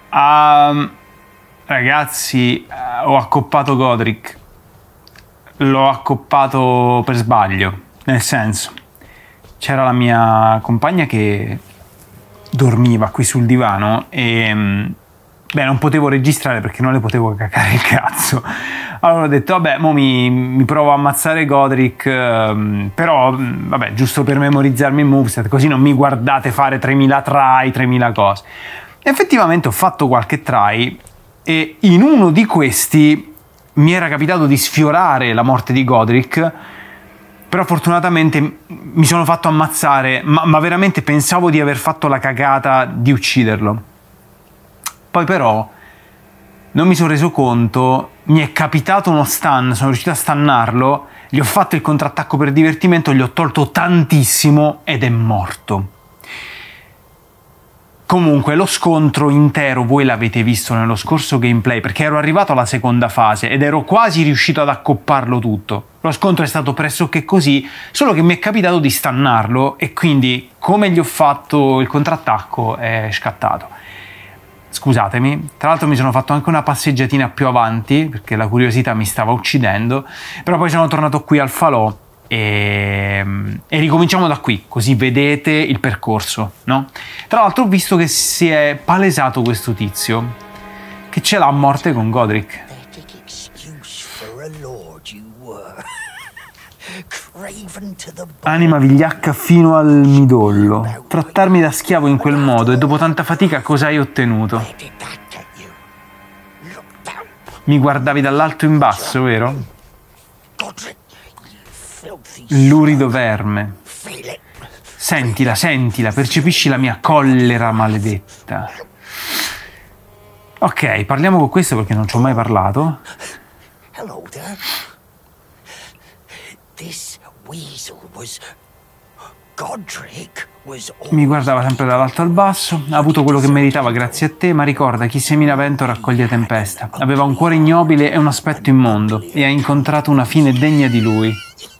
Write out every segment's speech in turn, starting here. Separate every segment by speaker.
Speaker 1: Ragazzi, ho accoppato Godric. L'ho accoppato per sbaglio. Nel senso, c'era la mia compagna che dormiva qui sul divano e beh, non potevo registrare perché non le potevo cacare il cazzo. Allora ho detto, vabbè, mo mi provo a ammazzare Godric, però, vabbè, giusto per memorizzarmi il moveset, così non mi guardate fare 3000 try, 3000 cose. Effettivamente ho fatto qualche try e in uno di questi mi era capitato di sfiorare la morte di Godric, però fortunatamente mi sono fatto ammazzare, ma veramente pensavo di aver fatto la cagata di ucciderlo. Poi però non mi sono reso conto, mi è capitato uno stun, sono riuscito a stannarlo, gli ho fatto il contrattacco per divertimento, gli ho tolto tantissimo ed è morto. Comunque lo scontro intero voi l'avete visto nello scorso gameplay, perché ero arrivato alla seconda fase ed ero quasi riuscito ad accopparlo tutto. Lo scontro è stato pressoché così, solo che mi è capitato di stannarlo e quindi come gli ho fatto il contrattacco è scattato. Scusatemi, tra l'altro mi sono fatto anche una passeggiatina più avanti perché la curiosità mi stava uccidendo, però poi sono tornato qui al falò e ricominciamo da qui, così vedete il percorso, no? Tra l'altro ho visto che si è palesato questo tizio che ce l'ha a morte con Godric. Anima vigliacca fino al midollo. Trattarmi da schiavo in quel modo e dopo tanta fatica cosa hai ottenuto? Mi guardavi dall'alto in basso, vero? Lurido verme. Sentila, sentila, percepisci la mia collera maledetta. Ok, parliamo con questo perché non ci ho mai parlato.
Speaker 2: Hello there. This weasel was Godric was
Speaker 1: Mi guardava sempre dall'alto al basso, ha avuto quello che meritava grazie a te, ma ricorda, chi semina vento raccoglie tempesta. Aveva un cuore ignobile e un aspetto immondo, e ha incontrato una fine degna di lui.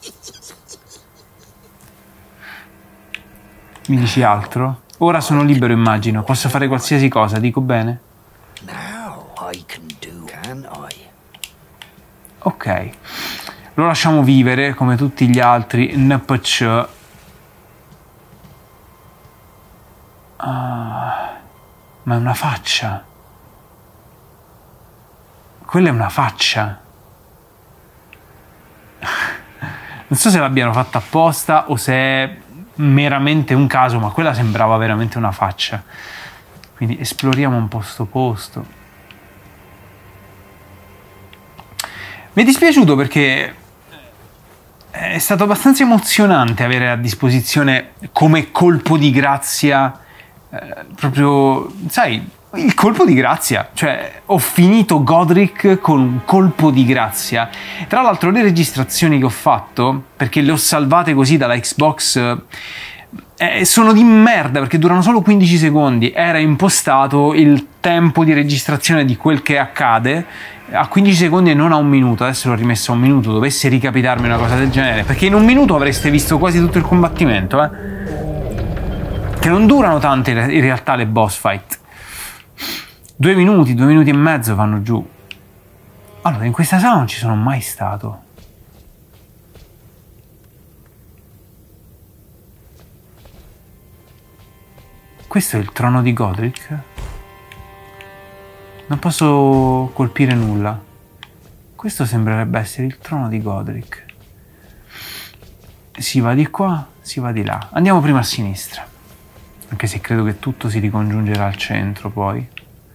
Speaker 1: Mi dici altro? Ora sono libero, immagino, posso fare qualsiasi cosa, dico bene?
Speaker 2: now I can do, can I?
Speaker 1: Ok, lo lasciamo vivere come tutti gli altri NPC. Ma è una faccia. Quella è una faccia. Non so se l'abbiano fatta apposta o se è meramente un caso, ma quella sembrava veramente una faccia. Quindi esploriamo un po' sto posto. Mi è dispiaciuto perché è stato abbastanza emozionante avere a disposizione come colpo di grazia proprio, sai, il colpo di grazia, cioè ho finito Godric con un colpo di grazia. Tra l'altro le registrazioni che ho fatto, perché le ho salvate così dalla Xbox, sono di merda perché durano solo 15 secondi. Era impostato il tempo di registrazione di quel che accade a 15 secondi e non a un minuto. Adesso l'ho rimesso a un minuto, dovesse ricapitarmi una cosa del genere, perché in un minuto avreste visto quasi tutto il combattimento, che non durano tanto in realtà le boss fight. 2 minuti e mezzo vanno giù. Allora, in questa sala non ci sono mai stato. Questo è il trono di Godric? Non posso colpire nulla. Questo sembrerebbe essere il trono di Godric. Si va di qua, si va di là. Andiamo prima a sinistra. Anche se credo che tutto si ricongiungerà al centro poi.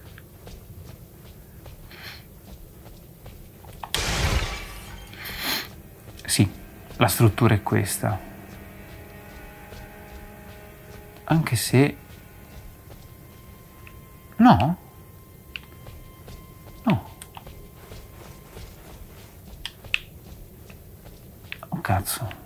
Speaker 1: Sì, la struttura è questa. Anche se... No? No. Oh cazzo.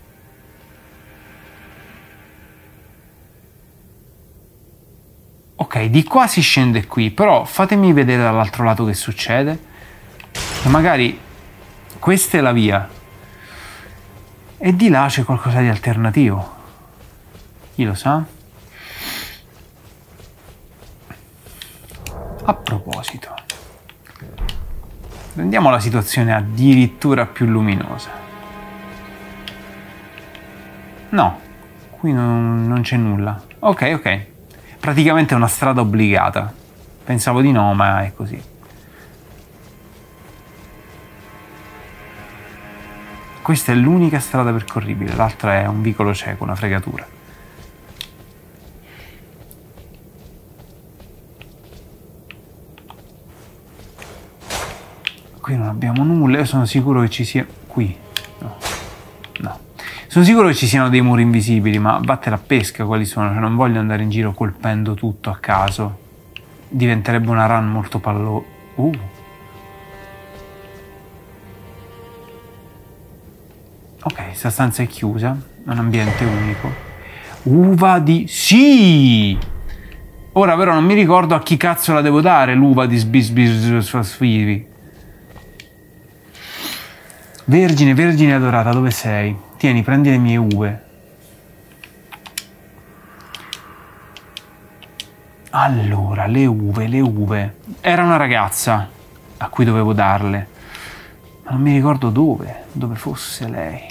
Speaker 1: Ok, di qua si scende qui, però fatemi vedere dall'altro lato che succede. E magari questa è la via. E di là c'è qualcosa di alternativo. Chi lo sa? proposito, rendiamo la situazione addirittura più luminosa. No, qui non c'è nulla. Ok, ok. Praticamente è una strada obbligata. Pensavo di no, ma è così. Questa è l'unica strada percorribile, l'altra è un vicolo cieco, una fregatura. Qui non abbiamo nulla, io sono sicuro che ci sia... Qui? No. No. Sono sicuro che ci siano dei muri invisibili, ma vattene a pesca quali sono, cioè non voglio andare in giro colpendo tutto a caso. Diventerebbe una run molto Ok, sta stanza è chiusa, è un ambiente unico. Uva di... Sì! Ora però non mi ricordo a chi cazzo la devo dare l'uva di sbisbisfasfivi. Vergine, vergine adorata, dove sei? Tieni, prendi le mie uve. Allora, le uve. Era una ragazza a cui dovevo darle. Ma non mi ricordo dove fosse lei.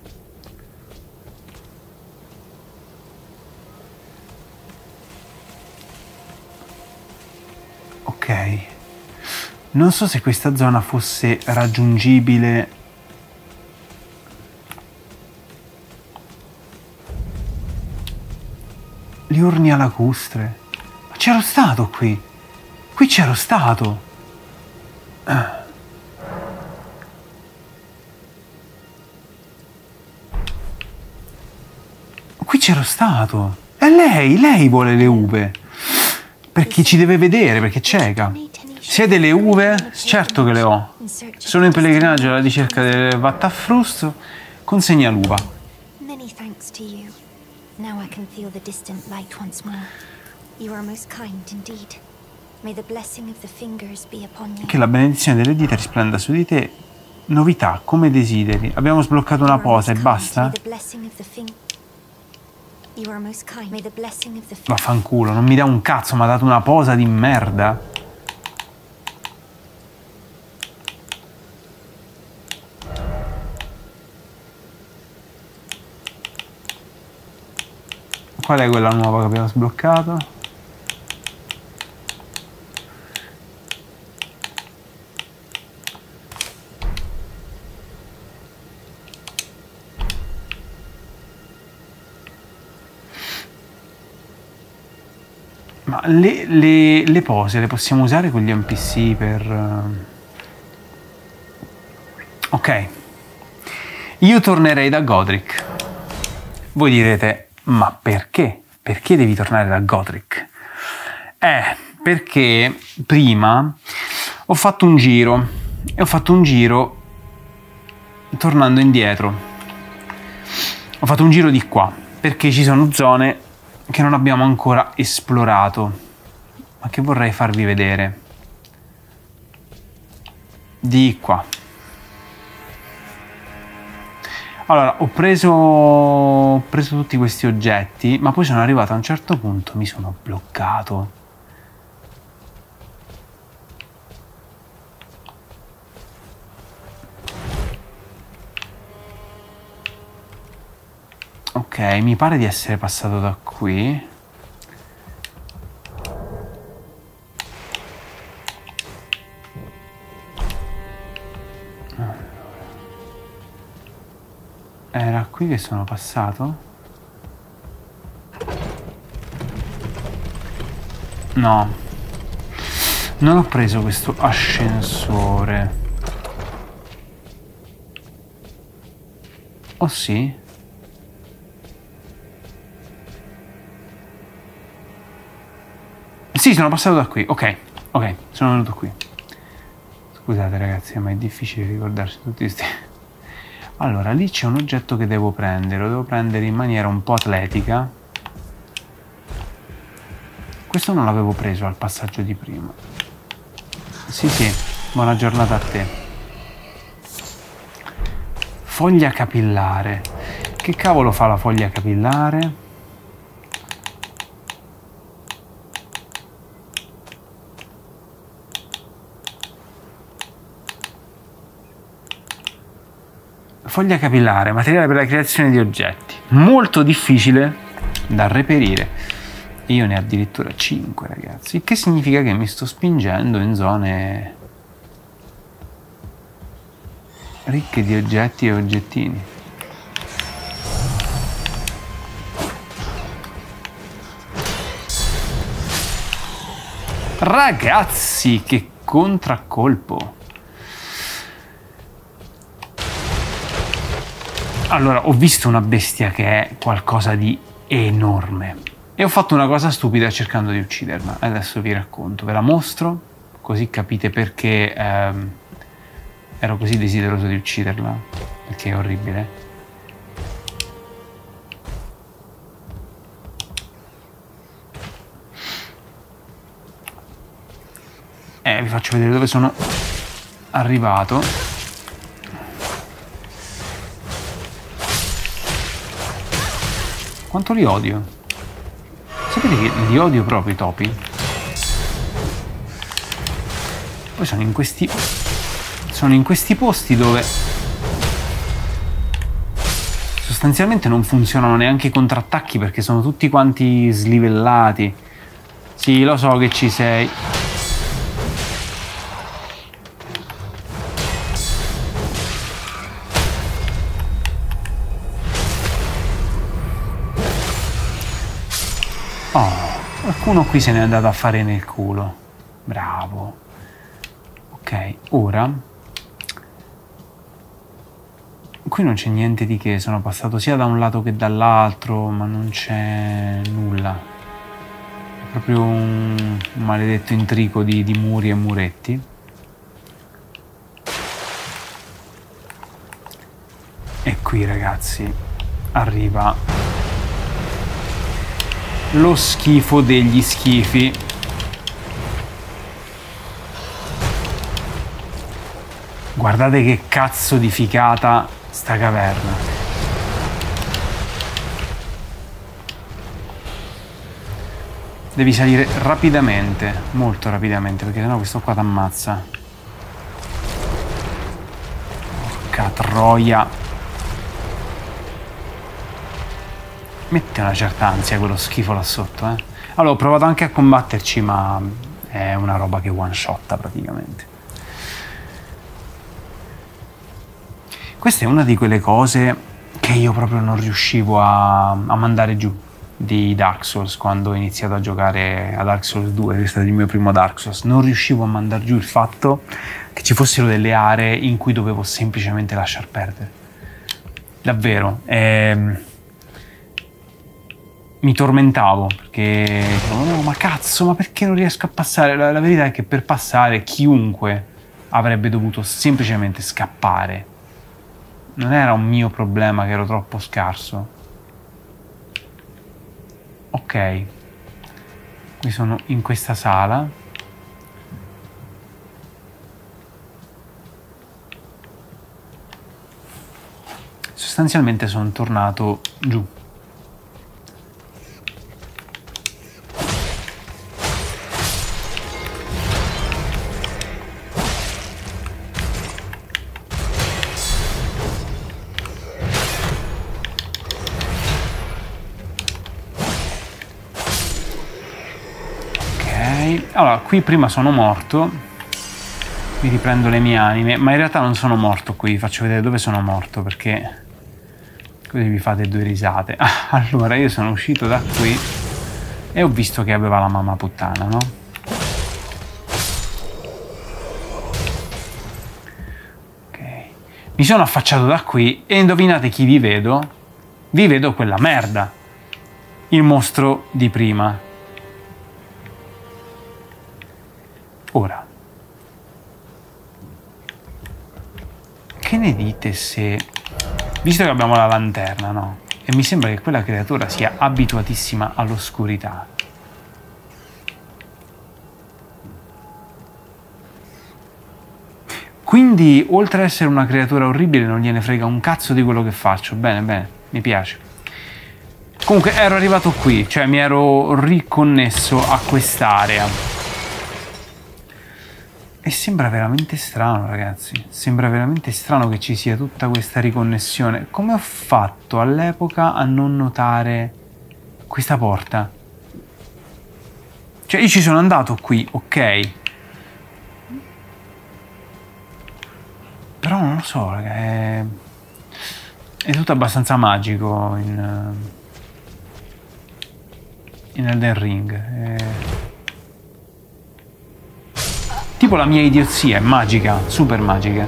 Speaker 1: Ok. Non so se questa zona fosse raggiungibile. Gli urni lacustre. Ma c'ero stato qui. Qui c'ero stato. Qui c'ero stato. E lei vuole le uve. Perché ci deve vedere, perché è cieca. Se hai delle uve? Certo che le ho. Sono in pellegrinaggio alla ricerca del Vattafrusto. Consegna l'uva.
Speaker 3: Many thanks to you. Now I can feel the distant light once more. You are most kind indeed. May the blessing of the fingers be upon you.
Speaker 1: Che la benedizione delle dita risplenda su di te. Novità, come desideri. Abbiamo sbloccato una posa e basta? Vaffanculo, non mi dà un cazzo, mi ha dato una posa di merda. Qual è quella nuova che abbiamo sbloccato? Ma le pose le possiamo usare con gli NPC per... Ok. Io tornerei da Godric. Voi direte, ma perché? Perché devi tornare da Godric? Perché prima ho fatto un giro. E ho fatto un giro tornando indietro. Ho fatto un giro di qua. Perché ci sono zone che non abbiamo ancora esplorato, ma che vorrei farvi vedere. Di qua. Allora, ho preso tutti questi oggetti, ma poi sono arrivato a un certo punto, mi sono bloccato. Ok, mi pare di essere passato da qui. Era qui che sono passato? No. Non ho preso questo ascensore. Oh sì? Sì, sono passato da qui. Ok, sono venuto qui. Scusate ragazzi, ma è difficile ricordarsi tutti questi... Allora, lì c'è un oggetto che devo prendere. Lo devo prendere in maniera un po' atletica. Questo non l'avevo preso al passaggio di prima. Sì, buona giornata a te. Foglia capillare. Che cavolo fa la foglia capillare? Foglia capillare, materiale per la creazione di oggetti. Molto difficile da reperire. Io ne ho addirittura 5, ragazzi. Il che significa che mi sto spingendo in zone ricche di oggetti e oggettini. Ragazzi, che contraccolpo! Allora, ho visto una bestia che è qualcosa di enorme e ho fatto una cosa stupida cercando di ucciderla. Adesso vi racconto, ve la mostro, così capite perché ero così desideroso di ucciderla, perché è orribile. Vi faccio vedere dove sono arrivato. Quanto li odio. Sapete che li odio proprio i topi? Poi sono in questi posti dove sostanzialmente non funzionano neanche i contrattacchi perché sono tutti quanti slivellati. Sì, lo so che ci sei. Oh, qualcuno qui se n'è andato a fare nel culo. Bravo. Ok, ora. Qui non c'è niente di che, sono passato sia da un lato che dall'altro, ma non c'è nulla. È proprio un maledetto intrico di muri e muretti. E qui, ragazzi, arriva lo schifo degli schifi. Guardate che cazzo di ficata sta caverna. Devi salire rapidamente, molto rapidamente, perché sennò questo qua t'ammazza. Porca troia. Mette una certa ansia quello schifo là sotto, eh. Allora, ho provato anche a combatterci, ma è una roba che one shotta praticamente. Questa è una di quelle cose che io proprio non riuscivo a mandare giù di Dark Souls quando ho iniziato a giocare a Dark Souls 2, che è stato il mio primo Dark Souls. Non riuscivo a mandare giù il fatto che ci fossero delle aree in cui dovevo semplicemente lasciar perdere. Davvero. Mi tormentavo perché no, ma cazzo, ma perché non riesco a passare? La verità è che per passare chiunque avrebbe dovuto semplicemente scappare. Non era un mio problema che ero troppo scarso. Ok, qui sono in questa sala. Sostanzialmente sono tornato giù. Allora, qui prima sono morto, mi riprendo le mie anime, ma in realtà non sono morto qui, vi faccio vedere dove sono morto, perché così vi fate due risate. Allora, io sono uscito da qui e ho visto che aveva la mamma puttana, no? Ok. Mi sono affacciato da qui e indovinate chi vi vedo? Vi vedo quella merda, il mostro di prima. Ora, che ne dite se, visto che abbiamo la lanterna, no? E mi sembra che quella creatura sia abituatissima all'oscurità. Quindi, oltre ad essere una creatura orribile, non gliene frega un cazzo di quello che faccio. Bene, bene, mi piace. Comunque, ero arrivato qui, cioè mi ero riconnesso a quest'area. E sembra veramente strano, ragazzi. Sembra veramente strano che ci sia tutta questa riconnessione. Come ho fatto all'epoca a non notare questa porta? Cioè, io ci sono andato qui, ok. Però non lo so, raga, è tutto abbastanza magico in Elden Ring. Tipo la mia idiozia, è magica, super magica.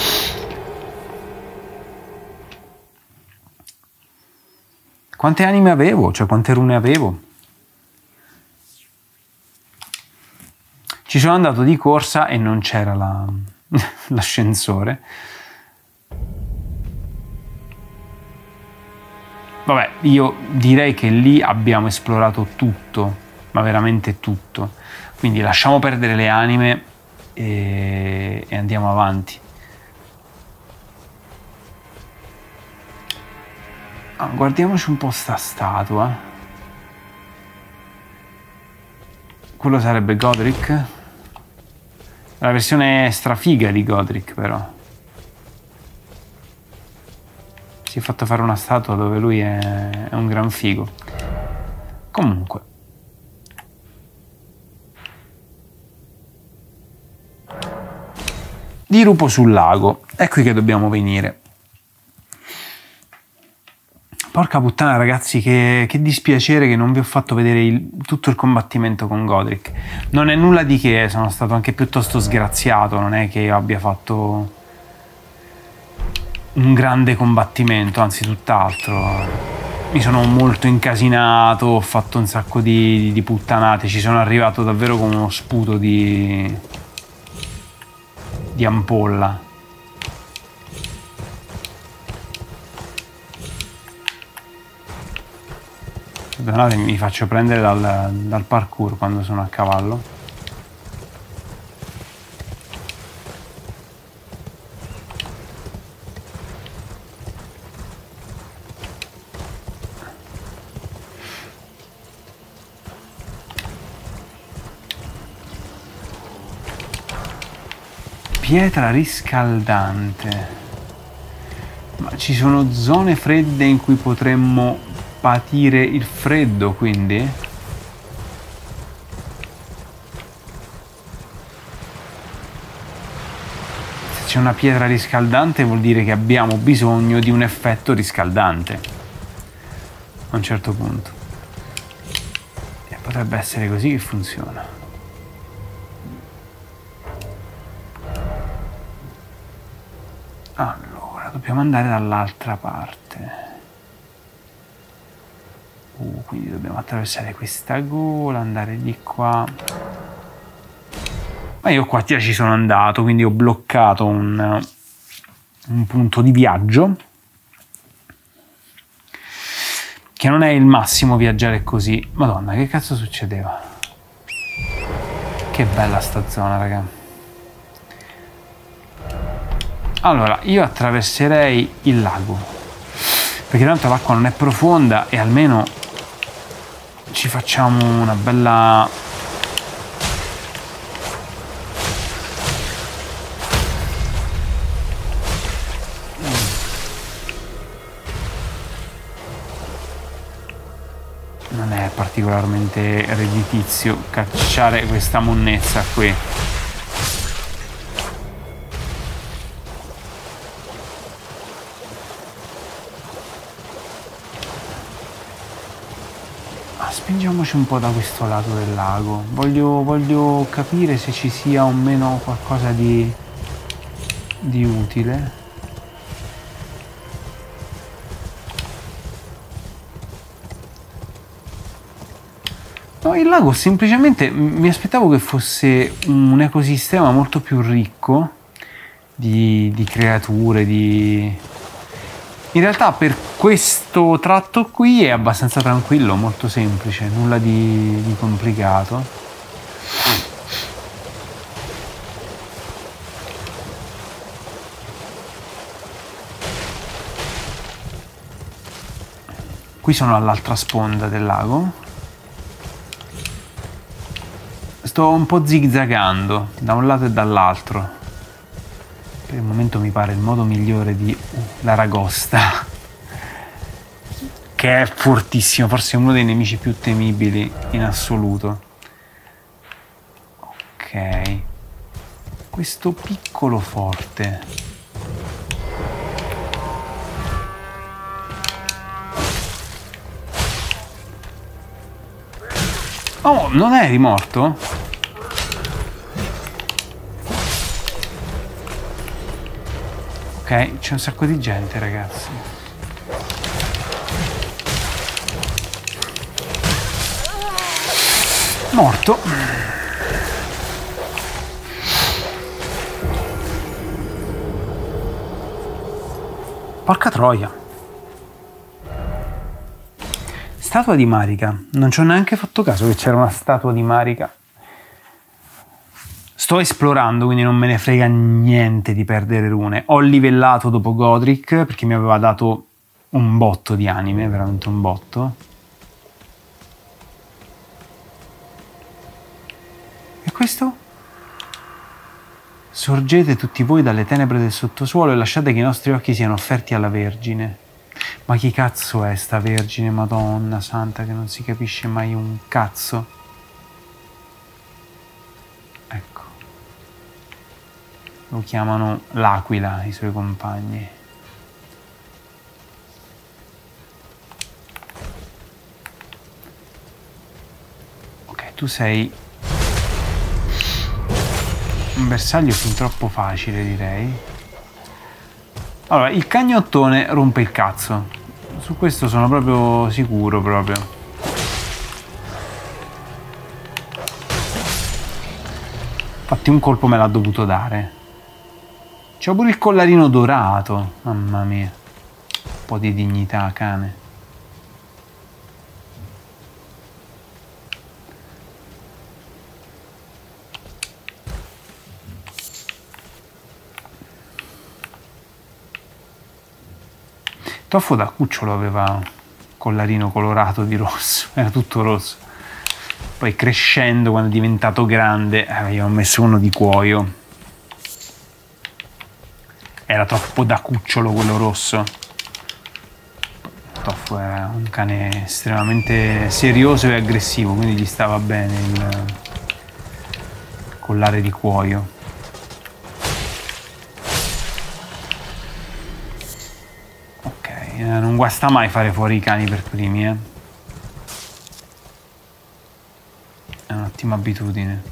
Speaker 1: Quante anime avevo? Cioè, quante rune avevo? Ci sono andato di corsa e non c'era l'ascensore. Vabbè, io direi che lì abbiamo esplorato tutto, ma veramente tutto. Quindi lasciamo perdere le anime e andiamo avanti. Guardiamoci un po' sta statua. Quello sarebbe Godric. La versione strafiga di Godric, però. Si è fatto fare una statua dove lui è un gran figo. Comunque. Dirupo sul lago. È qui che dobbiamo venire. Porca puttana, ragazzi, che dispiacere che non vi ho fatto vedere tutto il combattimento con Godric. Non è nulla di che, sono stato anche piuttosto sgraziato, non è che io abbia fatto un grande combattimento, anzi tutt'altro. Mi sono molto incasinato, ho fatto un sacco di puttanate, ci sono arrivato davvero con uno sputo di ampolla. Perdonate, mi faccio prendere dal parkour quando sono a cavallo. Pietra riscaldante. Ma ci sono zone fredde in cui potremmo patire il freddo, quindi? Se c'è una pietra riscaldante vuol dire che abbiamo bisogno di un effetto riscaldante a un certo punto. E potrebbe essere così che funziona. Allora, dobbiamo andare dall'altra parte. Quindi dobbiamo attraversare questa gola, andare di qua. Ma io qua già ci sono andato, quindi ho bloccato un punto di viaggio. Che non è il massimo viaggiare così. Madonna, che cazzo succedeva? Che bella sta zona, raga. Allora, io attraverserei il lago. Perché tanto l'acqua non è profonda e almeno ci facciamo una bella... Non è particolarmente redditizio cacciare questa monnezza qui. Spingiamoci un po' da questo lato del lago. Voglio capire se ci sia o meno qualcosa di utile. No, il lago semplicemente mi aspettavo che fosse un ecosistema molto più ricco di creature, In realtà per questo tratto qui è abbastanza tranquillo, molto semplice, nulla di complicato. Qui sono all'altra sponda del lago. sto un po' zigzagando da un lato e dall'altro. Per il momento mi pare il modo migliore di l'aragosta, che è fortissimo, forse è uno dei nemici più temibili in assoluto. Ok, questo piccolo forte. Oh, non eri morto? Ok, c'è un sacco di gente, ragazzi. Morto. Porca troia. Statua di Marika. Non ci ho neanche fatto caso che c'era una statua di Marika. Sto esplorando, quindi non me ne frega niente di perdere rune. Ho livellato dopo Godric perché mi aveva dato un botto di anime, veramente un botto. E questo? Sorgete tutti voi dalle tenebre del sottosuolo e lasciate che i nostri occhi siano offerti alla Vergine. Ma chi cazzo è sta Vergine, Madonna Santa, che non si capisce mai un cazzo? Ecco. Lo chiamano l'Aquila, i suoi compagni. Ok, tu sei un bersaglio fin troppo facile, direi. Allora, il cagnottone rompe il cazzo. Su questo sono proprio sicuro, proprio. Infatti un colpo me l'ha dovuto dare. C'ho pure il collarino dorato. Mamma mia. Un po' di dignità, cane. Toffo da cucciolo aveva collarino colorato di rosso, era tutto rosso. Poi crescendo, quando è diventato grande, io ho messo uno di cuoio. Era troppo da cucciolo quello rosso. Toffo era un cane estremamente serioso e aggressivo, quindi gli stava bene il collare di cuoio. Non guasta mai fare fuori i cani per primi, eh. È un'ottima abitudine.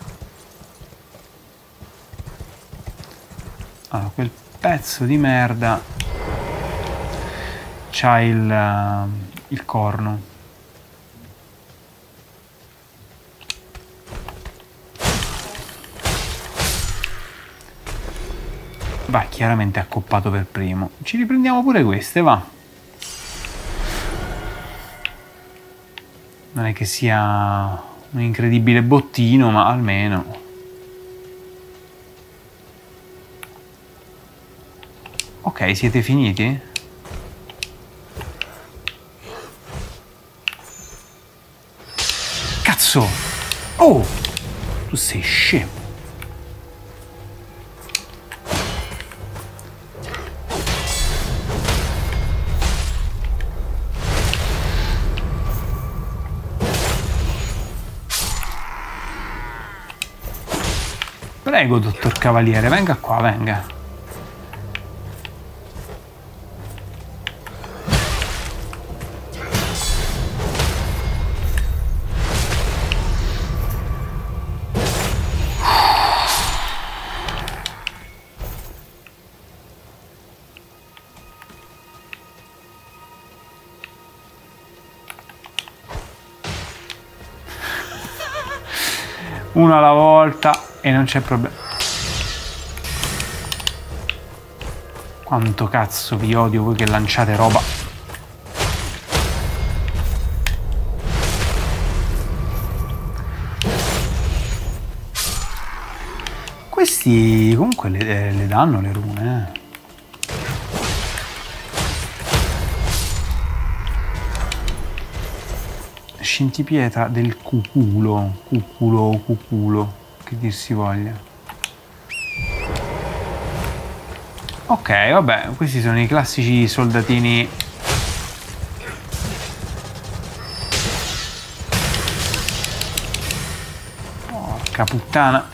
Speaker 1: Allora, quel pezzo di merda c'ha il corno. Va, chiaramente accoppato per primo. Ci riprendiamo pure queste, va. Non è che sia un incredibile bottino, ma almeno. Ok, siete finiti? Cazzo! Oh! Tu sei scemo. Prego, dottor Cavaliere, venga qua, venga. Uno alla volta. E non c'è problema. Quanto cazzo vi odio voi che lanciate roba. Questi comunque le danno le rune, scintipietra del cuculo. Cuculo, che dir si voglia. Ok, vabbè, questi sono i classici soldatini. Porca puttana.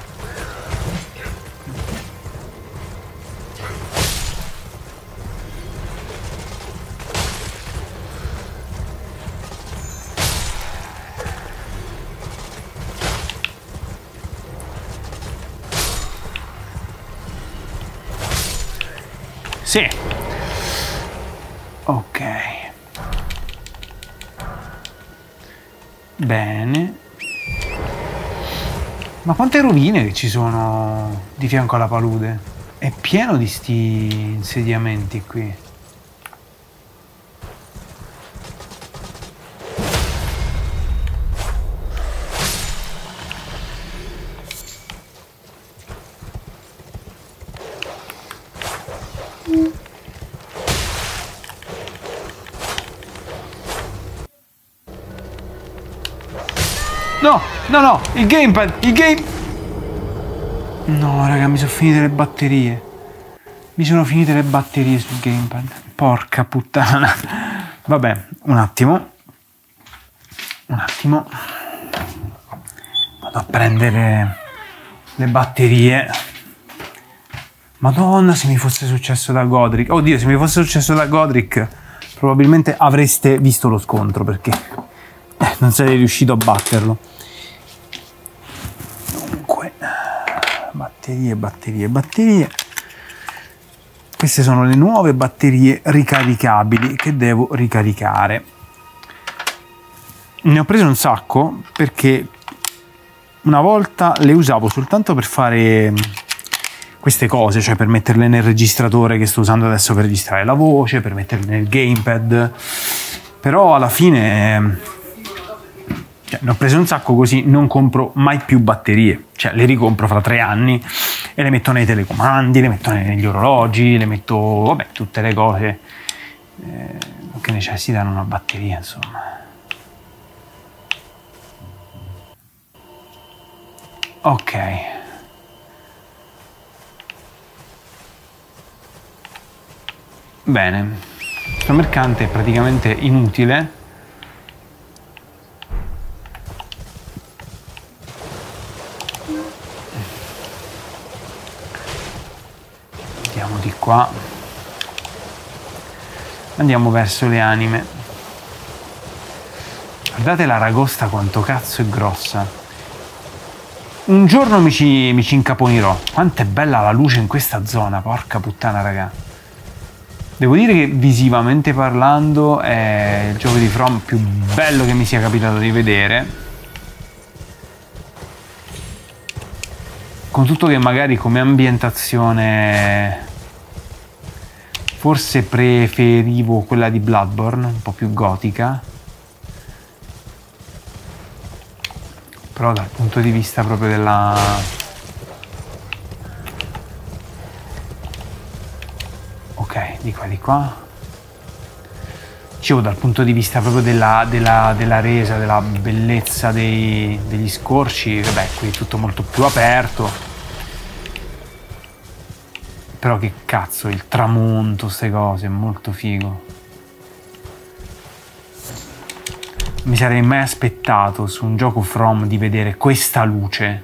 Speaker 1: Sì. Ok. Bene. Ma quante rovine che ci sono di fianco alla palude? È pieno di sti insediamenti qui. No, no, no, il gamepad, il game... No, raga, mi sono finite le batterie. Mi sono finite le batterie sul gamepad. Porca puttana. Vabbè, un attimo. Un attimo. Vado a prendere le batterie. Madonna, se mi fosse successo da Godric. Oddio, se mi fosse successo da Godric, probabilmente avreste visto lo scontro, perché non sarei riuscito a batterlo. Dunque, batterie. Queste sono le nuove batterie ricaricabili che devo ricaricare. Ne ho preso un sacco perché una volta le usavo soltanto per fare queste cose, cioè per metterle nel registratore che sto usando adesso per registrare la voce, per metterle nel gamepad, però alla fine ne ho preso un sacco, così non compro mai più batterie, cioè le ricompro fra 3 anni e le metto nei telecomandi, le metto negli orologi, le metto, vabbè, tutte le cose che necessitano una batteria, insomma. Ok. Bene, questo mercante è praticamente inutile. Andiamo di qua. Andiamo verso le anime. Guardate l'aragosta quanto cazzo è grossa. Un giorno mi ci incaponirò. Quanto è bella la luce in questa zona, porca puttana, raga. Devo dire che visivamente parlando è il gioco di From più bello che mi sia capitato di vedere. Con tutto che magari come ambientazione forse preferivo quella di Bloodborne, un po' più gotica. Però dal punto di vista proprio della... Ok, di qua. Dicevo, dal punto di vista proprio della resa, della bellezza degli scorci, vabbè, qui è tutto molto più aperto. Però che cazzo, il tramonto, ste cose, è molto figo. Mi sarei mai aspettato su un gioco From di vedere questa luce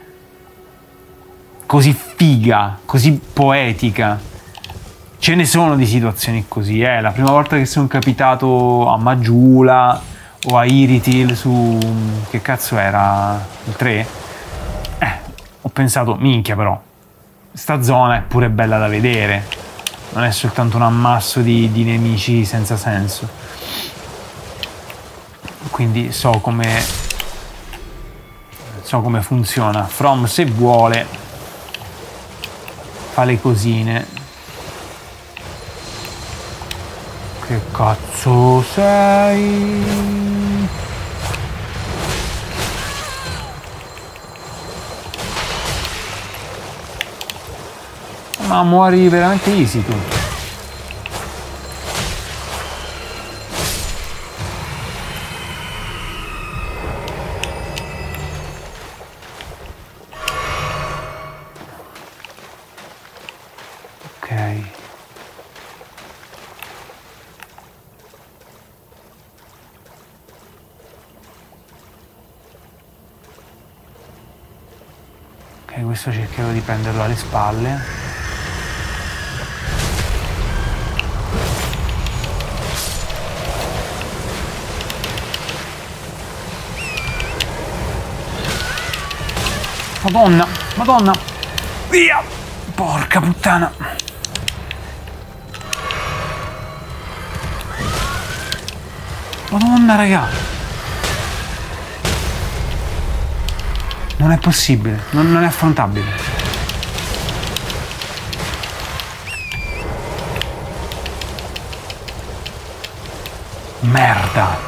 Speaker 1: così figa, così poetica. Ce ne sono di situazioni così, La prima volta che sono capitato a Majula o a Iritil su... che cazzo era? Il 3? Ho pensato, minchia però, sta zona è pure bella da vedere. Non è soltanto un ammasso di nemici senza senso. Quindi so come funziona. From, se vuole, fa le cosine. Che cazzo sei? Ma muori veramente easy tu. Ok. Ok, questo cercherò di prenderlo alle spalle. Madonna, Madonna! Via! Porca puttana! Madonna, raga! Non è possibile, non è affrontabile. Merda!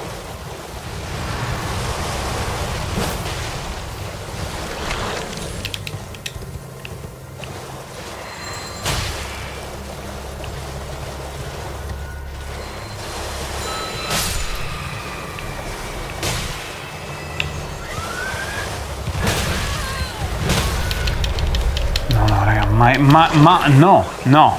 Speaker 1: Ma no, no.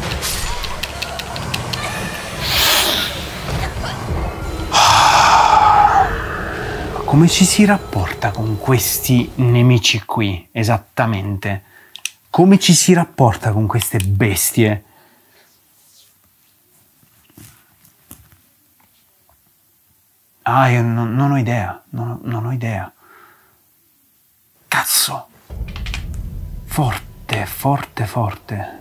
Speaker 1: Come ci si rapporta con questi nemici qui, esattamente? Come ci si rapporta con queste bestie? Ah, io non ho idea, non ho idea. Cazzo! Forte, forte, forte.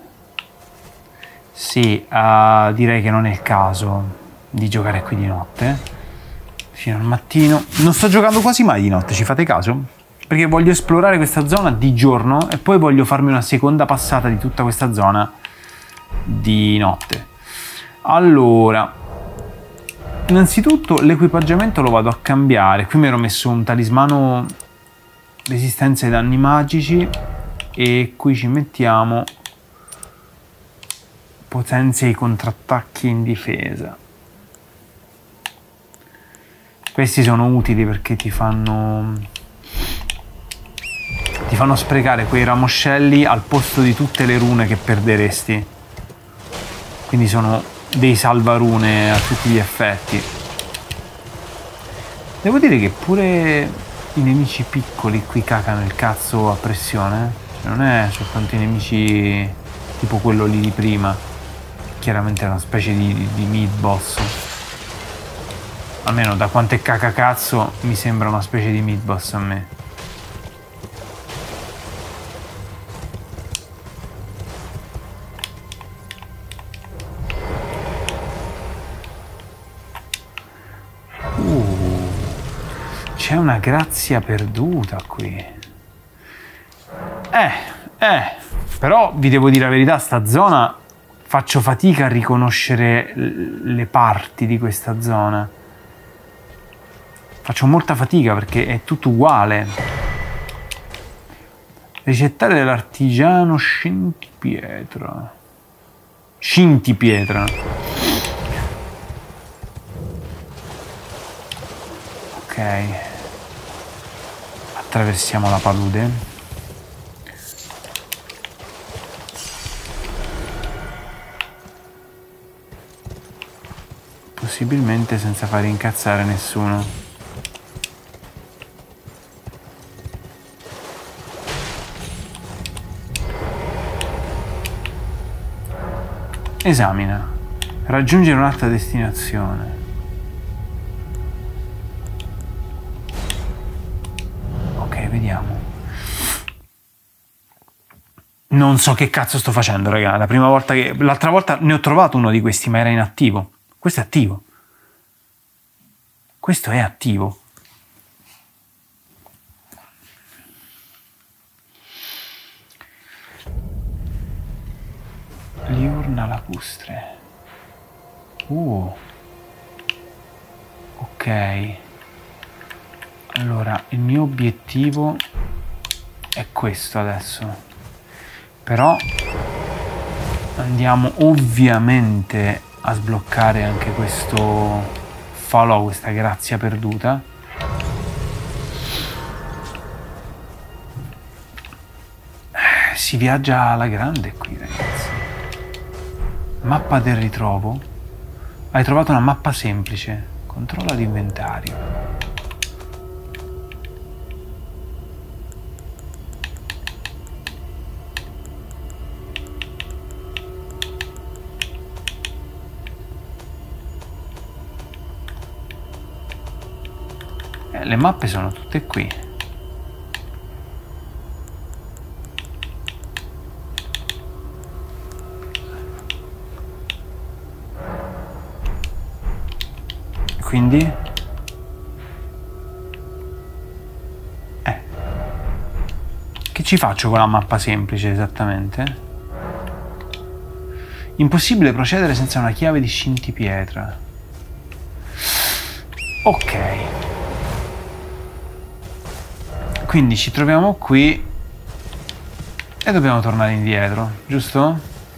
Speaker 1: Sì, direi che non è il caso di giocare qui di notte. Fino al mattino. Non sto giocando quasi mai di notte, ci fate caso? Perché voglio esplorare questa zona di giorno e poi voglio farmi una seconda passata di tutta questa zona di notte. Allora, innanzitutto l'equipaggiamento lo vado a cambiare. Qui mi ero messo un talismano resistenza ai danni magici e qui ci mettiamo potenzia i contrattacchi in difesa. Questi sono utili perché ti fanno sprecare quei ramoscelli al posto di tutte le rune che perderesti. Quindi sono dei salvarune a tutti gli effetti. Devo dire che pure i nemici piccoli qui cacano il cazzo a pressione. Cioè non è soltanto i nemici tipo quello lì di prima. Chiaramente è una specie di mid-boss. Almeno da quanto è cacacazzo mi sembra una specie di mid-boss a me. C'è una grazia perduta qui. Però vi devo dire la verità, sta zona faccio fatica a riconoscere le parti di questa zona. Faccio molta fatica perché è tutto uguale. Ricettare dell'artigiano Scintipietra. Scintipietra. Ok. Attraversiamo la palude. Possibilmente senza fare incazzare nessuno. Esamina. Raggiungere un'altra destinazione. Ok, vediamo. Non so che cazzo sto facendo, raga. L'altra volta ne ho trovato uno di questi, ma era inattivo. Questo è attivo. Questo è attivo. Liurna lacustre. Ok. Allora, il mio obiettivo è questo adesso. Però andiamo ovviamente a sbloccare anche questo falò, questa grazia perduta. Si viaggia alla grande qui, ragazzi. Mappa del ritrovo. Hai trovato una mappa semplice. Controlla l'inventario. Le mappe sono tutte qui. Quindi che ci faccio con la mappa semplice esattamente? Impossibile procedere senza una chiave di scintipietra. Ok. Quindi ci troviamo qui e dobbiamo tornare indietro, giusto?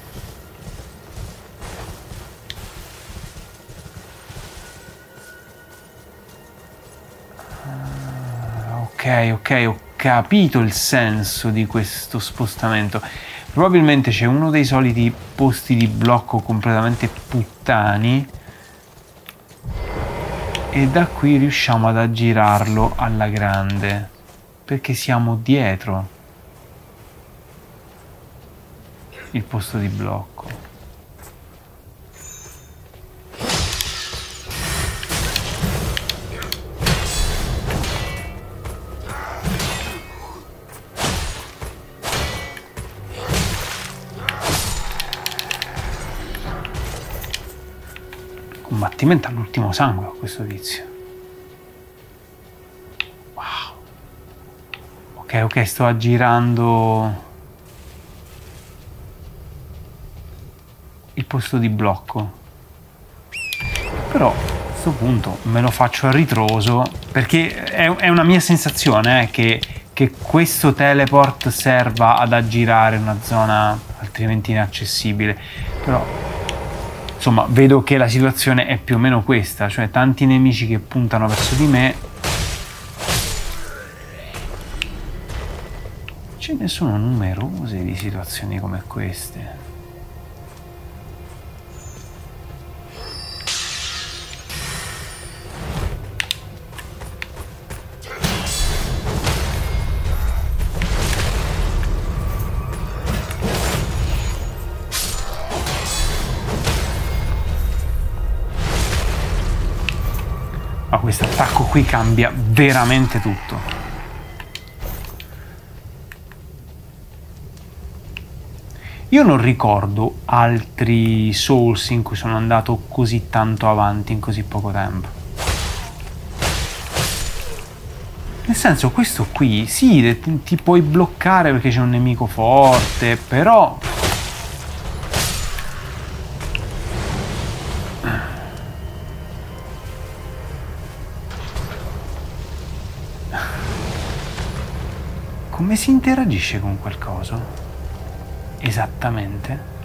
Speaker 1: Ok, ho capito il senso di questo spostamento. Probabilmente c'è uno dei soliti posti di blocco completamente puttani e da qui riusciamo ad aggirarlo alla grande. Perché siamo dietro il posto di blocco. Combattimento all'ultimo sangue a questo tizio. Ok, sto aggirando il posto di blocco. Però a questo punto me lo faccio a ritroso, perché è una mia sensazione che questo teleport serva ad aggirare una zona altrimenti inaccessibile. Però insomma vedo che la situazione è più o meno questa, cioè tanti nemici che puntano verso di me. Ce ne sono numerose di situazioni come queste. Ma questo attacco qui cambia veramente tutto. Io non ricordo altri Souls in cui sono andato così tanto avanti in così poco tempo. Nel senso, questo qui, sì, ti puoi bloccare perché c'è un nemico forte, però... Come si interagisce con qualcosa? Esattamente.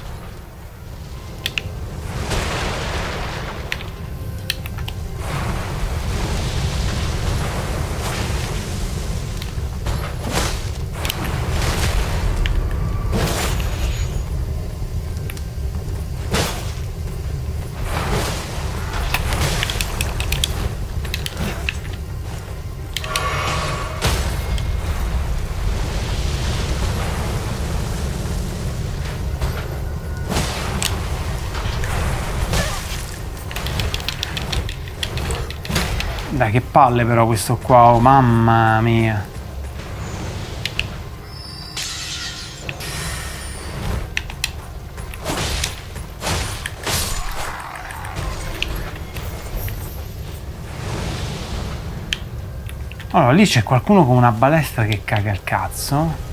Speaker 1: Dai, che palle però questo qua, oh, mamma mia. Allora, lì c'è qualcuno con una balestra che caga il cazzo.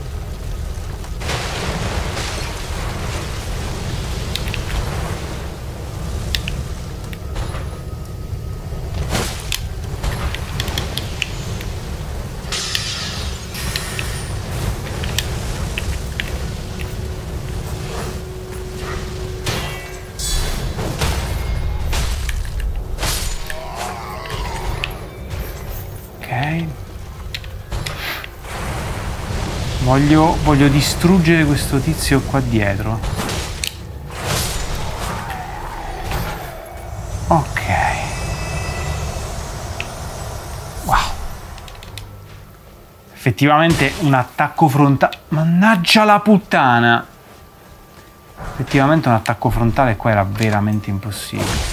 Speaker 1: Voglio distruggere questo tizio qua dietro. Ok. Wow. Effettivamente un attacco frontale. Mannaggia la puttana! Effettivamente un attacco frontale qua era veramente impossibile.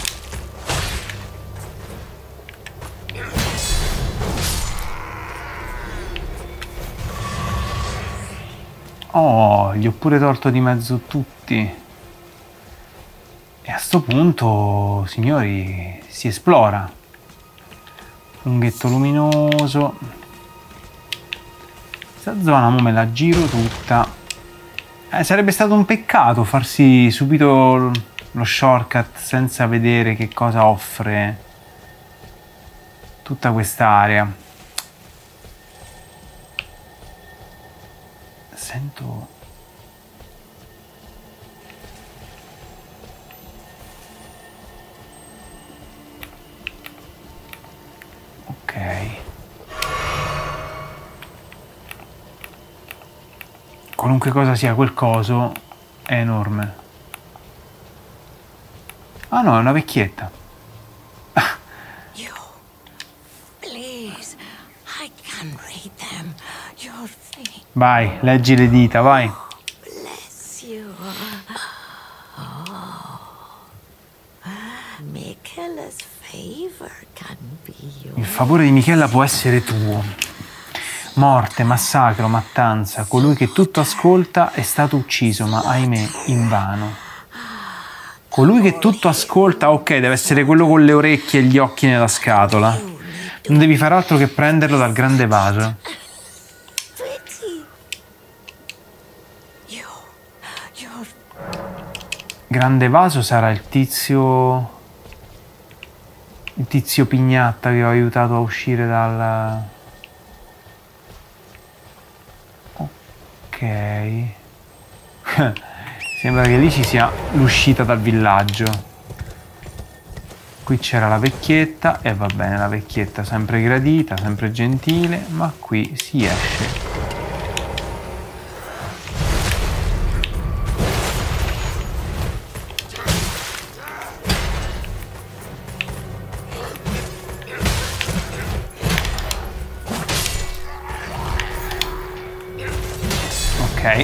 Speaker 1: Oh, gli ho pure tolto di mezzo tutti. E a sto punto, signori, si esplora. Funghetto luminoso. Questa zona mo me la giro tutta. Sarebbe stato un peccato farsi subito lo shortcut senza vedere che cosa offre tutta quest'area. Sento... Ok. Qualunque cosa sia quel coso è enorme. Ah no, è una vecchietta.
Speaker 4: You, please, I can read them. Your feet,
Speaker 1: Vai, leggi le dita, vai.
Speaker 4: bless you. Oh, Michaela's favor can be
Speaker 1: Il
Speaker 4: yours.
Speaker 1: favore di Michela può essere tuo. Morte, massacro, mattanza. Colui che tutto ascolta è stato ucciso, ma ahimè, invano. Colui che tutto ascolta, ok, deve essere quello con le orecchie e gli occhi nella scatola. Non devi fare altro che prenderlo dal grande vaso.
Speaker 4: Pretty. You're
Speaker 1: Grande vaso sarà il tizio... Il tizio pignatta che ho aiutato a uscire dal... Ok. Sembra che lì ci sia l'uscita dal villaggio. Qui c'era la vecchietta e va bene, la vecchietta sempre gradita, sempre gentile, ma qui si esce. Ok.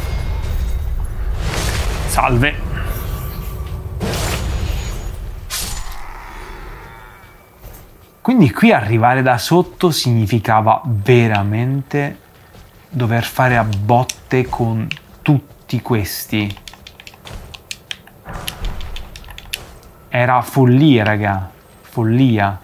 Speaker 1: Salve. Quindi qui arrivare da sotto significava veramente dover fare a botte con tutti questi. Era follia, raga. Follia.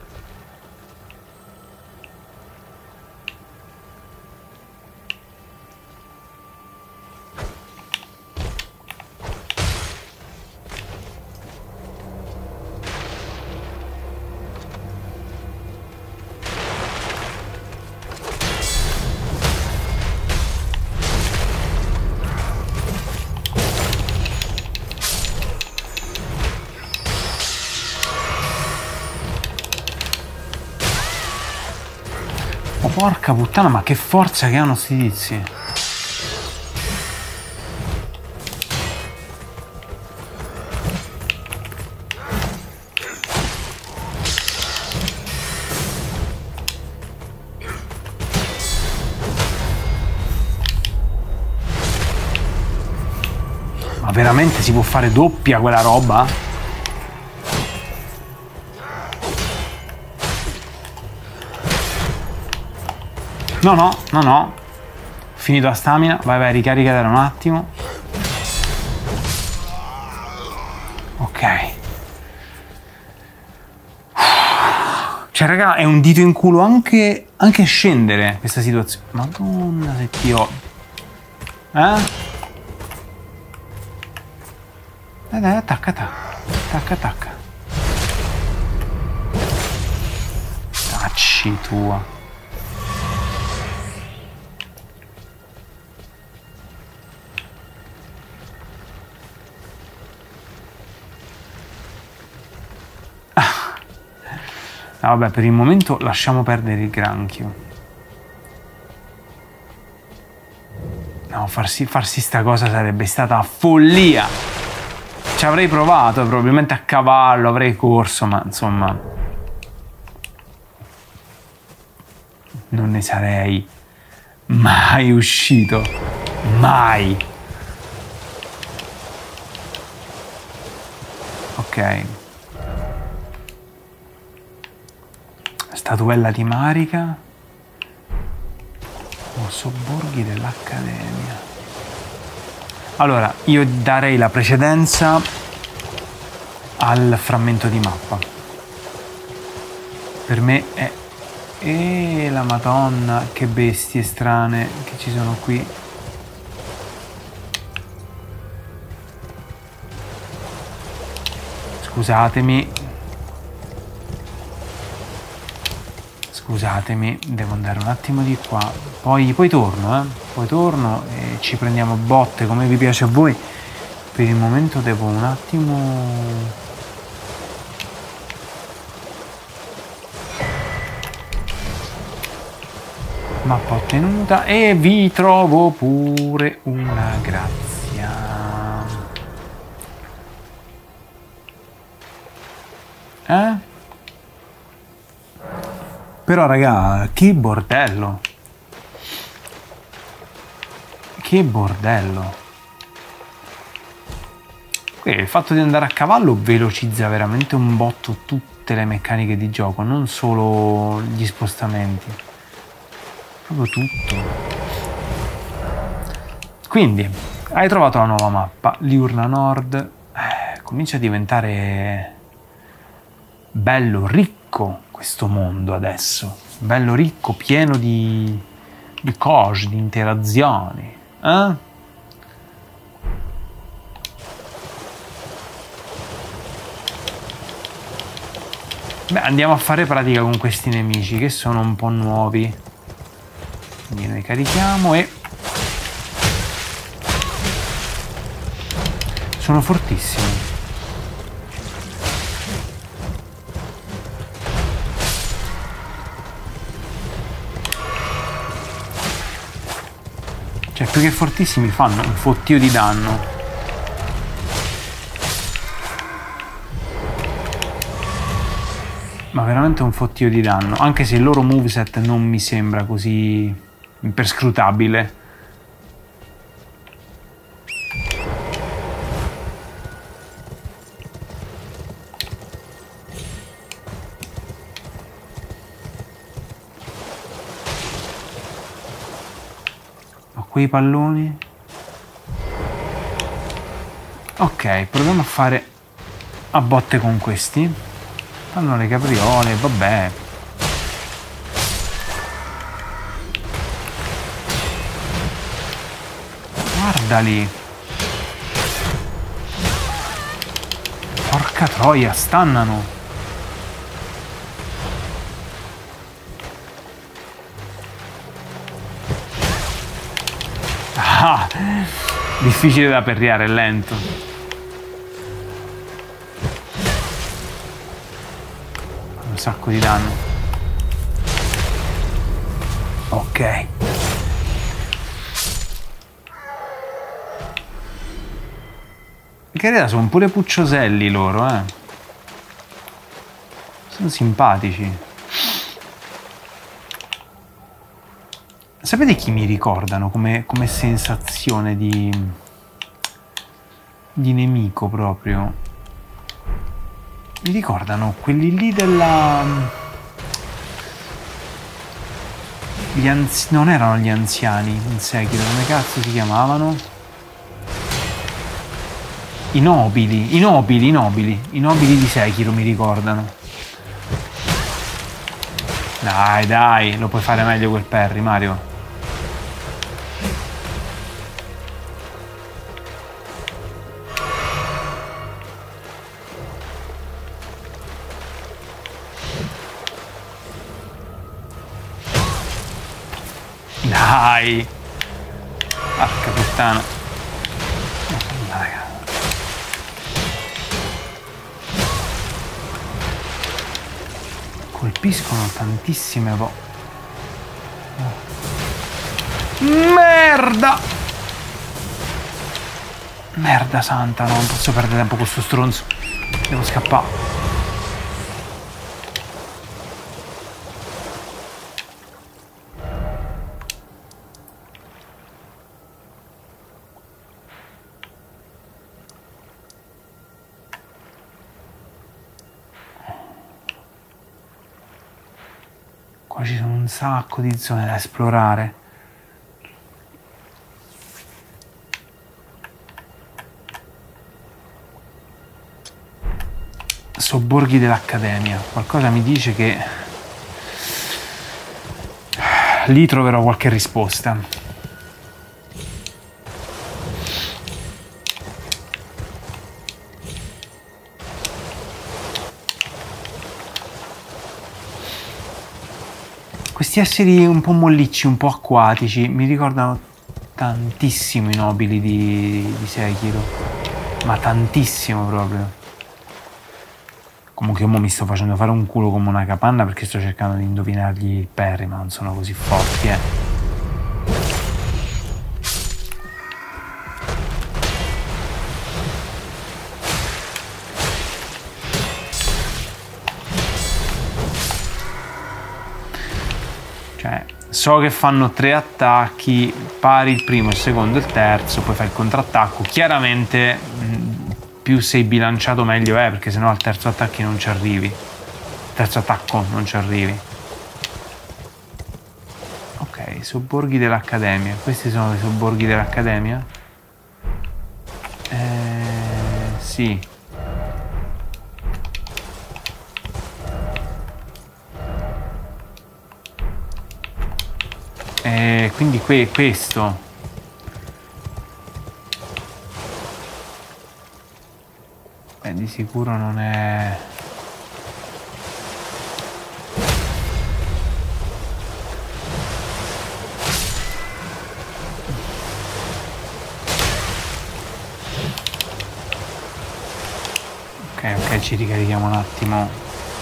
Speaker 1: Oh, porca puttana, ma che forza che hanno sti tizi. Ma veramente si può fare doppia quella roba? No, no, no, no. Finito la stamina. Vai, vai, ricaricatela un attimo. Ok. Cioè, raga, è un dito in culo anche scendere questa situazione. Madonna, se ti ho... Dai, attacca, attacca, attacca. Tacci tua. Ah, vabbè, per il momento lasciamo perdere il granchio. No, farsi sta cosa sarebbe stata follia. ci avrei provato, probabilmente a cavallo avrei corso, ma insomma non ne sarei mai uscito, mai. Ok, statuella di Marika o sobborghi dell'Accademia. Allora, io darei la precedenza al frammento di mappa. Per me è... la Madonna, che bestie strane che ci sono qui. Scusatemi. Scusatemi, devo andare un attimo di qua. Poi torno, Poi torno e ci prendiamo botte come vi piace a voi. Per il momento devo un attimo... Mappa ottenuta e vi trovo pure una grazia. Però raga, che bordello. Che bordello. Il fatto di andare a cavallo velocizza veramente un botto tutte le meccaniche di gioco, non solo gli spostamenti. Proprio tutto. Quindi, hai trovato la nuova mappa, Liurna Nord. Comincia a diventare bello ricco questo mondo adesso. Bello ricco, pieno di cose, di interazioni. Beh, andiamo a fare pratica con questi nemici che sono un po' nuovi. Quindi noi carichiamo e... sono fortissimi. Cioè, più che fortissimi fanno un fottio di danno. Ma veramente un fottio di danno. Anche se il loro moveset non mi sembra così imperscrutabile. Quei palloni. Ok, proviamo a fare a botte con questi. Fanno le capriole, vabbè. Guardali. Porca troia, stannano. Ah, difficile da perriare, è lento. Un sacco di danno. Ok. Che realtà sono pure puccioselli loro, Sono simpatici. Sapete chi mi ricordano come sensazione di nemico proprio? Mi ricordano quelli lì della... non erano gli anziani in Sekiro, come cazzo si chiamavano? I nobili di Sekiro mi ricordano. Dai, lo puoi fare meglio quel parry, Mario. Dai! Porca puttana. Colpiscono tantissime Merda! Merda santa, no, non posso perdere tempo con sto stronzo. Devo scappare. Qua ci sono un sacco di zone da esplorare. Sobborghi dell'Accademia. Qualcosa mi dice che lì troverò qualche risposta. Questi esseri un po' mollicci, un po' acquatici, mi ricordano tantissimo i nobili di Sekiro. Ma tantissimo proprio. Comunque io mo mi sto facendo fare un culo come una capanna perché sto cercando di indovinargli il parry, ma non sono così forti, Cioè, so che fanno 3 attacchi, pari il primo, il secondo e il terzo, poi fai il contrattacco. Chiaramente più sei bilanciato meglio è, perché sennò al terzo attacco non ci arrivi. Terzo attacco non ci arrivi. Ok, sobborghi dell'Accademia. Questi sono i sobborghi dell'Accademia? Sì. Quindi questo. Di sicuro non è... Ok, ci ricarichiamo un attimo.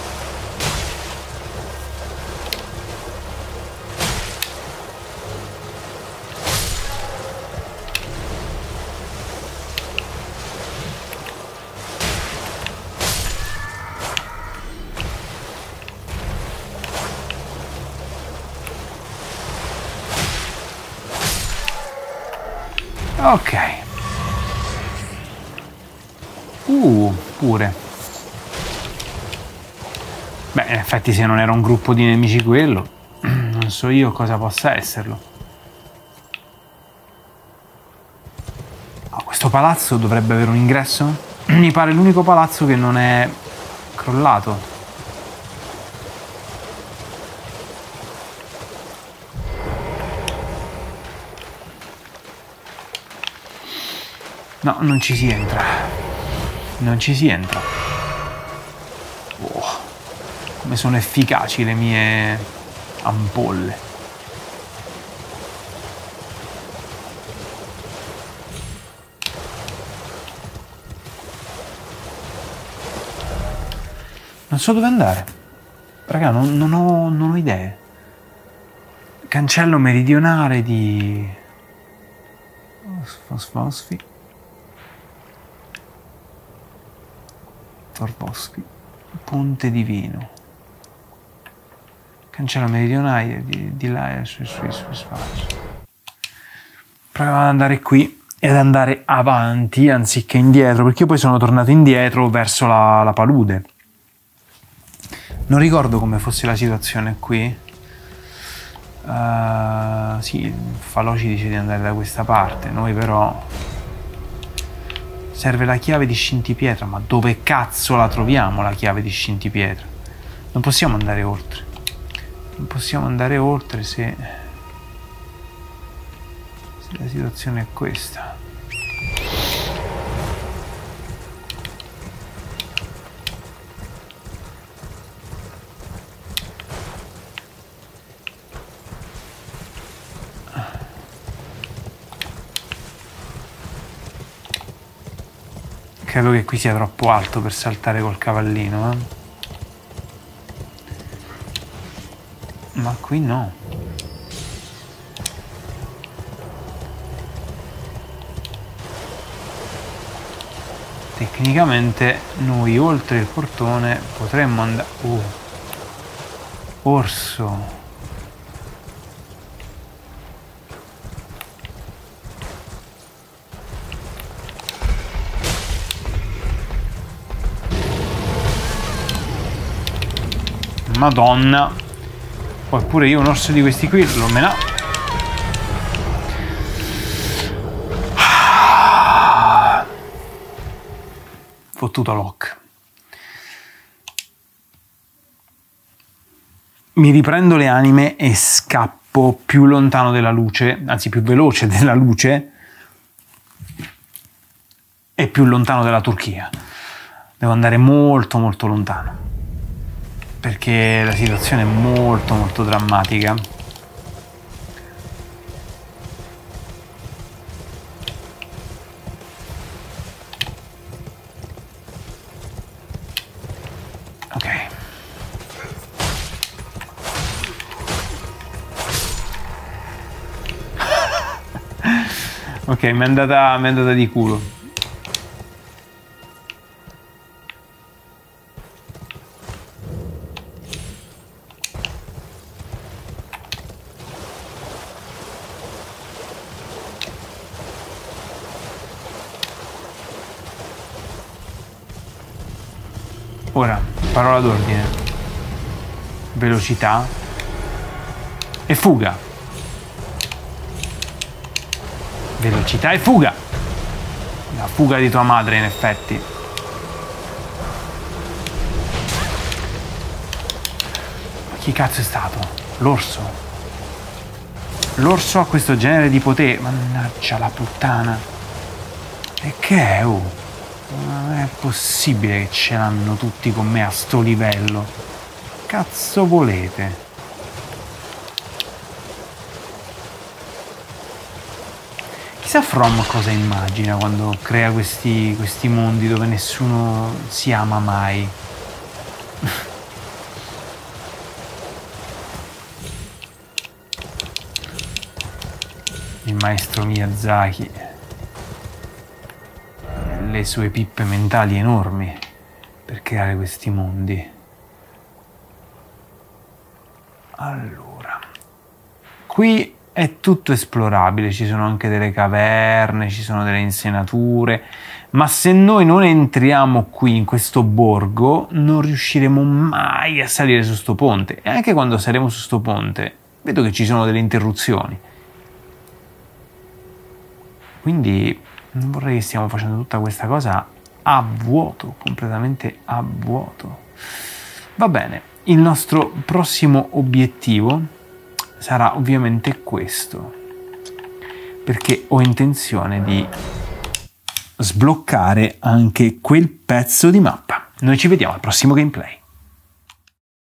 Speaker 1: Ok. Pure. Beh, in effetti se non era un gruppo di nemici quello, non so io cosa possa esserlo. Oh, questo palazzo dovrebbe avere un ingresso? Mi pare l'unico palazzo che non è crollato. No, non ci si entra. Non ci si entra. Oh, come sono efficaci le mie ampolle. Non so dove andare. Raga, non ho idee. Cancello meridionale di... Fosfosfi. Torboschi. Ponte Divino. Cancello meridionale di là sui sfacci. Proviamo ad andare qui e ad andare avanti anziché indietro, perché io poi sono tornato indietro verso la palude. Non ricordo come fosse la situazione qui. Sì, Falò ci dice di andare da questa parte, noi però... Serve la chiave di Scintipietra, ma dove cazzo la troviamo la chiave di Scintipietra? Non possiamo andare oltre. Non possiamo andare oltre se la situazione è questa. Credo che qui sia troppo alto per saltare col cavallino, Ma qui no. tecnicamente noi oltre il portone potremmo andare... orso. Madonna. Poi pure io un orso di questi qui lo mena. Fottuto lock. Mi riprendo le anime e scappo più lontano della luce, anzi più veloce della luce e più lontano dalla Turchia. Devo andare molto molto lontano perché la situazione è molto molto drammatica. Ok. Ok, mi è andata di culo. Ora, parola d'ordine. Velocità e fuga. Velocità e fuga. La fuga di tua madre, in effetti. Ma chi cazzo è stato? L'orso. L'orso ha questo genere di potere. Mannaggia la puttana. E che è? Oh? Non è possibile che ce l'hanno tutti con me a sto livello. Cazzo volete? Chissà From cosa immagina quando crea questi mondi dove nessuno si ama mai. Il maestro Miyazaki. Le sue pippe mentali enormi per creare questi mondi. Allora, qui è tutto esplorabile, ci sono anche delle caverne, ci sono delle insenature, ma se noi non entriamo qui in questo borgo non riusciremo mai a salire su sto ponte. E anche quando saremo su sto ponte vedo che ci sono delle interruzioni. Quindi non vorrei che stiamo facendo tutta questa cosa a vuoto, completamente a vuoto. Va bene, il nostro prossimo obiettivo sarà ovviamente questo, perché ho intenzione di sbloccare anche quel pezzo di mappa. Noi ci vediamo al prossimo gameplay.